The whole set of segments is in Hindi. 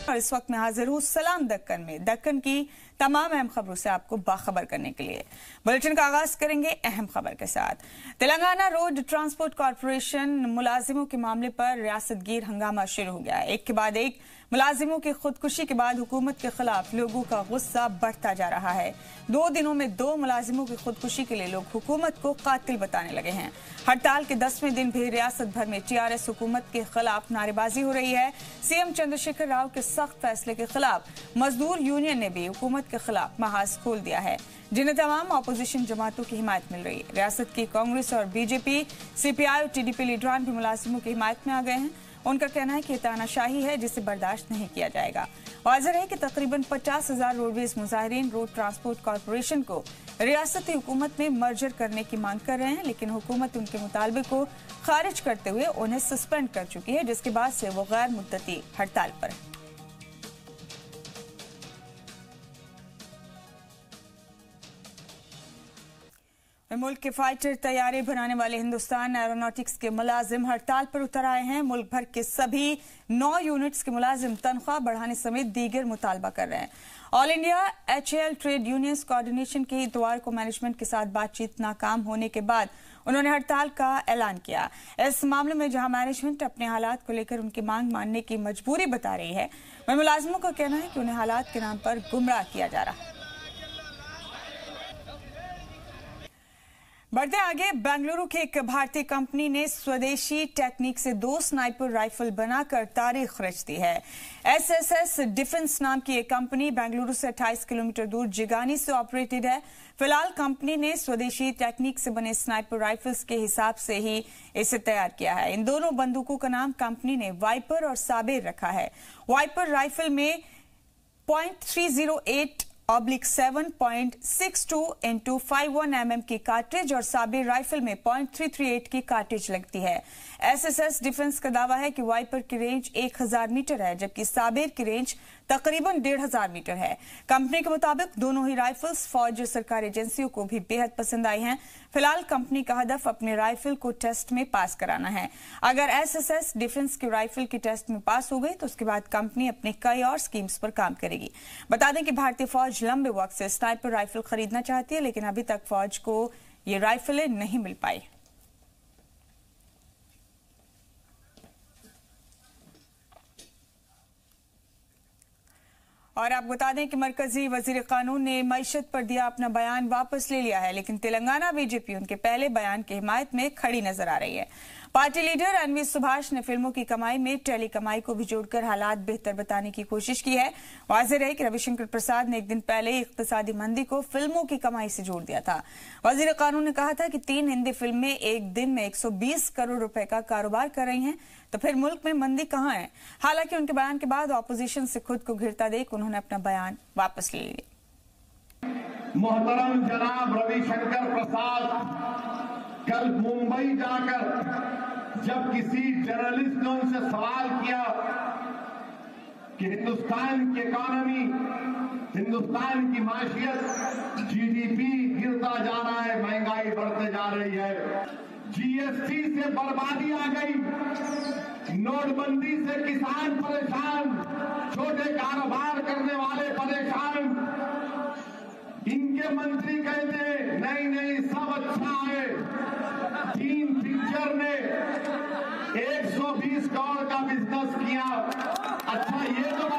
और इस वक्त मैं हाजिर हूँ सलाम दक्कन में दक्कन की तमाम अहम खबरों से आपको बाखबर करने के लिए। बुलेटिन का आगाज करेंगे अहम खबर के साथ। तेलंगाना रोड ट्रांसपोर्ट कॉरपोरेशन मुलाजिमों के मामले पर रियासतगीर हंगामा शुरू हो गया है। एक के बाद एक मुलाजिमों की खुदकुशी के बाद हुकूमत के खिलाफ लोगों का गुस्सा बढ़ता जा रहा है। 2 दिनों में 2 मुलाजिमों की खुदकुशी के लिए लोग हुकूमत को कातिल बताने लगे हैं। हड़ताल के 10वें दिन भी रियासत भर में टीआरएस हुकूमत के खिलाफ नारेबाजी हो रही है। सीएम चंद्रशेखर राव के सख्त फैसले के खिलाफ मजदूर यूनियन ने भी हुकूमत के खिलाफ महाज खोल दिया है, जिन्हें तमाम अपोजिशन जमातों की हिमायत मिल रही है। रियासत की कांग्रेस और बीजेपी, सीपीआई और टीडीपी लीडरान भी मुलाजिमों की हिमायत में आ गए हैं। उनका कहना है कि तानाशाही है जिसे बर्दाश्त नहीं किया जाएगा। वाज़ेह है कि तकरीबन 50,000 रोडवेज मुजाहिरीन रोड ट्रांसपोर्ट कॉरपोरेशन को रियासती हुकूमत में मर्जर करने की मांग कर रहे हैं, लेकिन हुकूमत उनके मुतालबे को खारिज करते हुए उन्हें सस्पेंड कर चुकी है, जिसके बाद से वो गैर मुद्दती हड़ताल पर है। मुल्क के फाइटर तैयारे बनाने वाले हिंदुस्तान एरोनॉटिक्स के मुलाजिम हड़ताल पर उतर आए हैं। मुल्क भर के सभी 9 यूनिट्स के मुलाजिम तनख्वाह बढ़ाने समेत दीगर मुतालबा कर रहे हैं। All India HAL trade unions coordination के इतवार को मैनेजमेंट के साथ बातचीत नाकाम होने के बाद उन्होंने हड़ताल का ऐलान किया। इस मामले में जहां मैनेजमेंट अपने हालात को लेकर उनकी मांग मानने की मजबूरी बता रही है, वहीं मुलाजिमों का कहना है कि उन्हें हालात के नाम पर गुमराह किया जा रहा है। बढ़ते आगे, बेंगलुरु की एक भारतीय कंपनी ने स्वदेशी टेक्निक से 2 स्नाइपर राइफल बनाकर तारीख रच दी है। SSS डिफेंस नाम की एक कंपनी बेंगलुरु से 28 किलोमीटर दूर जिगानी से ऑपरेटेड है। फिलहाल कंपनी ने स्वदेशी टेक्निक से बने स्नाइपर राइफल्स के हिसाब से ही इसे तैयार किया है। इन दोनों बंदूकों का नाम कंपनी ने वाइपर और साबिर रखा है। वाइपर राइफल में .308/7.62 into 51 mm की कार्ट्रिज और साबिर राइफल में .338 की कार्ट्रिज लगती है। SSS डिफेंस का दावा है कि वाइपर की रेंज 1000 मीटर है, जबकि साबिर की रेंज तकरीबन 1500 मीटर है। कंपनी के मुताबिक दोनों ही राइफल्स फौज और सरकारी एजेंसियों को भी बेहद पसंद आई हैं। फिलहाल कंपनी का हदफ अपने राइफल को टेस्ट में पास कराना है। अगर SSS डिफेंस की राइफल की टेस्ट में पास हो गई तो उसके बाद कंपनी अपने कई और स्कीम्स पर काम करेगी। बता दें कि भारतीय फौज लंबे वक्त से स्नाइपर राइफल खरीदना चाहती है, लेकिन अभी तक फौज को ये राइफलें नहीं मिल पाई। और आप बता दें कि मरकजी वजीर कानून ने मईशत पर दिया अपना बयान वापस ले लिया है, लेकिन तेलंगाना बीजेपी उनके पहले बयान की हिमायत में खड़ी नजर आ रही है। पार्टी लीडर एनवी सुभाष ने फिल्मों की कमाई में टेली कमाई को भी जोड़कर हालात बेहतर बताने की कोशिश की है। वाज़ेह है कि रविशंकर प्रसाद ने एक दिन पहले इक्तिसादी मंदी को फिल्मों की कमाई से जोड़ दिया था। वजीर कानून ने कहा था कि 3 हिंदी फिल्में एक दिन में 120 करोड़ रुपए का कारोबार कर रही हैं, तो फिर मुल्क में मंदी कहां है। हालांकि उनके बयान के बाद ऑपोजिशन से खुद को घिरता देख उन्होंने अपना बयान वापस ले लिया। मोहतरम जनाब रविशंकर प्रसाद कल मुंबई जाकर जब किसी जर्नलिस्ट ने उनसे सवाल किया कि हिंदुस्तान की इकोनॉमी, हिंदुस्तान की माशियत, GDP गिरता जा रहा है, महंगाई बढ़ते जा रही है, GST से बर्बादी आ गई, नोटबंदी से किसान परेशान, छोटे कारोबार करने वाले परेशान, इनके मंत्री कहते नहीं सब अच्छा है। 3 पिक्चर ने 120 करोड़ का बिजनेस किया। अच्छा ये तो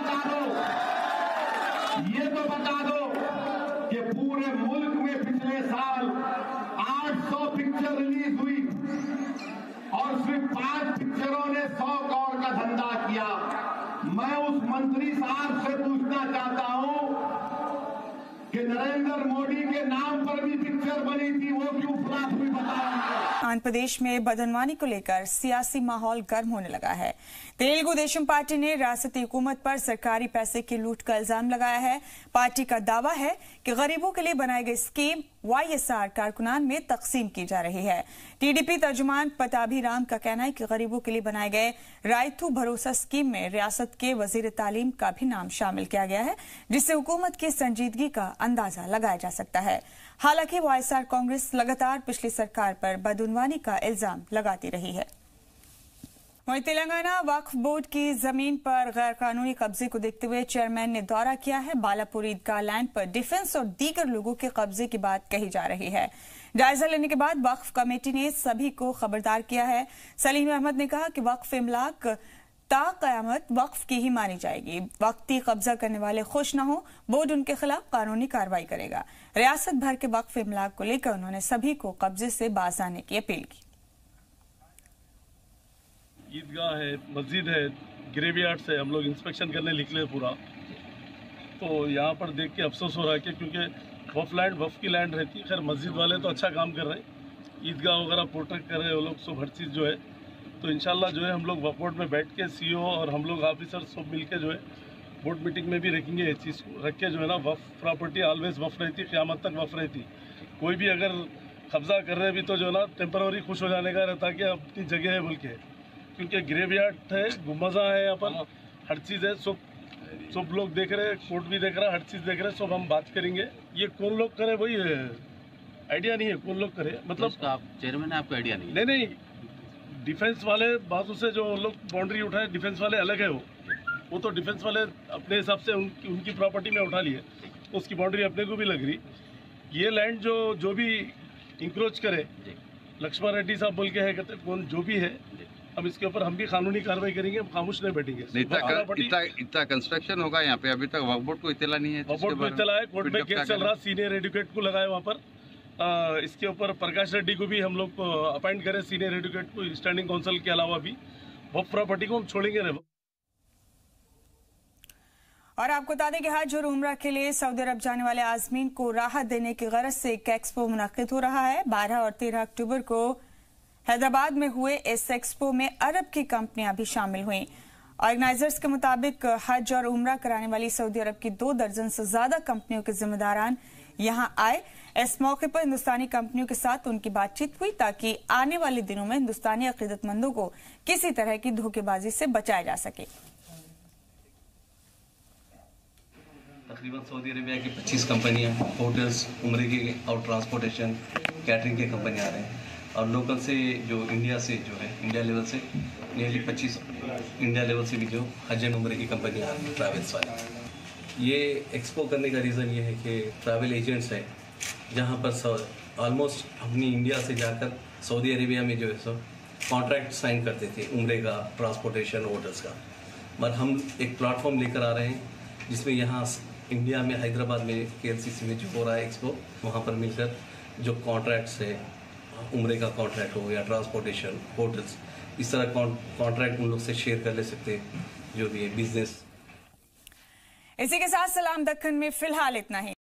बता दो कि पूरे मुल्क में पिछले साल 800 पिक्चर रिलीज हुई और सिर्फ 5 पिक्चरों ने 100 करोड़ का धंधा किया। मैं उस मंत्री साहब से पूछना चाहता हूं कि नरेंद्र मोदी के नाम पर भी पिक्चर बनी थी, वो क्यों फ्लॉप हुई बताओ। आंध्र प्रदेश में बदनवानी को लेकर सियासी माहौल गर्म होने लगा है। तेलुगु देशम पार्टी ने रियासती हुकूमत पर सरकारी पैसे की लूट का इल्जाम लगाया है। पार्टी का दावा है कि गरीबों के लिए बनाई गई स्कीम YSR कारकुनान में तकसीम की जा रही है। TDP तर्जुमान पताभी राम का कहना है कि गरीबों के लिए बनाए गए रायथू भरोसा स्कीम में रियासत के वजीर तालीम का भी नाम शामिल किया गया है, जिससे हुकूमत की संजीदगी का अंदाजा लगाया जा सकता है। हालांकि YSR कांग्रेस लगातार पिछली सरकार पर बदनवानी का इल्जाम लगाती रही है। वहीं तेलंगाना वक्फ बोर्ड की जमीन पर गैर कानूनी कब्जे को देखते हुए चेयरमैन ने दौरा किया है। बालापुर ईदगाह लैंड पर डिफेंस और दीगर लोगों के कब्जे की बात कही जा रही है। जायजा लेने के बाद वक्फ कमेटी ने सभी को खबरदार किया है। सलीम अहमद ने कहा कि वक्फ इमलाक ता कयामत वक्फ की ही मानी जाएगी। वक्ती कब्जा करने वाले खुश न हो, बोर्ड उनके खिलाफ कानूनी कार्रवाई करेगा। रियासत भर के वक्फ इमलाक को लेकर उन्होंने सभी को कब्जे से बाज आने की अपील की। ईदगाह है, मस्जिद है, ग्रेवयार्ड से हम लोग इंस्पेक्शन करने निकले पूरा, तो यहाँ पर देख के अफसोस हो रहा है कि क्योंकि वफ़ की लैंड रहती है। खैर मस्जिद वाले तो अच्छा काम कर रहे हैं, ईदगाह वगैरह प्रोटेक्ट कर रहे हैं वो लोग, सब हर चीज़ जो है। तो इंशाल्लाह जो है हम लोग वक्फ बोर्ड में बैठ के सीईओ और हम लोग ऑफिसर सब मिल के जो है बोर्ड मीटिंग में भी रखेंगे। ये चीज़ को रख के जो है ना, वक्फ प्रॉपर्टी ऑलवेज वक्फ रहती, क़यामत तक वक्फ रहती। कोई भी अगर कब्जा कर रहे भी तो जो है ना टेम्पररी खुश हो जाने का रहता कि अपनी जगह है बोल के, क्योंकि ग्रेवयार्ड है, गुम्बज़ा है, यहाँ पर हर चीज़ है। सब लोग देख रहे हैं, कोर्ट भी देख रहा है, हर चीज़ देख रहे हैं। सब हम बात करेंगे। ये कौन लोग करे वही आइडिया नहीं है, कौन लोग करे मतलब आप चेयरमैन है, आपको आइडिया नहीं? नहीं, डिफेंस वाले बाजू से जो लोग बाउंड्री उठाए, डिफेंस वाले अलग है। वो तो डिफेंस वाले अपने हिसाब से उनकी प्रॉपर्टी में उठा लिए, उसकी बाउंड्री अपने को भी लग रही। ये लैंड जो भी इंक्रोच करे, लक्ष्मण रेड्डी साहब बोल के है, कहते कौन जो भी है, अब इसके ऊपर हम भी कानूनी कार्रवाई करेंगे, हम खामोश नहीं बैठेंगे। इतना कंस्ट्रक्शन होगा यहाँ पे, अभी तक वक्फ बोर्ड को इत्तला नहीं है। वक्फ बोर्ड को इत्तला है, कोर्ट में केस चल रहा, सीनियर एडवोकेट को लगाए वहाँ पर। इसके ऊपर प्रकाश रेड्डी को भी हम लोग अपॉइंट करें, सीनियर एडवोकेट को, स्टैंडिंग काउंसिल के अलावा भी। वक्फ प्रॉपर्टी को हम छोड़ेंगे नहीं। और आपको बता दें कि हज और उम्रा के लिए सऊदी अरब जाने वाले आज़मीन को राहत देने की गरज से एक एक्सपो मुनक्किद हो रहा है। 12 और 13 अक्टूबर को हैदराबाद में हुए इस एक्सपो में अरब की कंपनियां भी शामिल हुईं। ऑर्गेनाइजर्स के मुताबिक हज और उम्रा कराने वाली सऊदी अरब की 2 दर्जन से ज्यादा कंपनियों के जिम्मेदारान यहां आए। इस मौके पर हिंदुस्तानी कंपनियों के साथ उनकी बातचीत हुई ताकि आने वाले दिनों में हिंदुस्तानी अकीदतमंदों को किसी तरह की धोखेबाजी से बचाया जा सके। तकरीबन सऊदी अरेबिया की 25 कंपनियां, होटल्स, उम्रे की और ट्रांसपोर्टेशन, कैटरिंग की कंपनियां आ रहे हैं। और लोकल से जो इंडिया से जो है, इंडिया लेवल से नियरली 25 इंडिया लेवल से भी जो हज एंड उम्रे की कंपनियां आ रही हैं, ट्रैवल्स वाली। ये एक्सपो करने का रीज़न ये है कि ट्रैवल एजेंट्स हैं जहाँ पर ऑलमोस्ट अपनी इंडिया से जाकर सऊदी अरेबिया में जो है सो कॉन्ट्रैक्ट साइन करते थे, उम्रे का, ट्रांसपोर्टेशन, होटल्स का। मगर हम एक प्लेटफॉर्म लेकर आ रहे हैं जिसमें यहाँ इंडिया में हैदराबाद में KLCC में जो हो रहा है एक्सपो, वहाँ पर मिलकर जो कॉन्ट्रैक्ट्स है, उम्रे का कॉन्ट्रैक्ट हो या ट्रांसपोर्टेशन, होटल्स, इस तरह कॉन्ट्रैक्ट उन लोग से शेयर कर ले सकते हैं जो भी है बिजनेस। इसी के साथ सलाम दक्कन में फिलहाल इतना ही।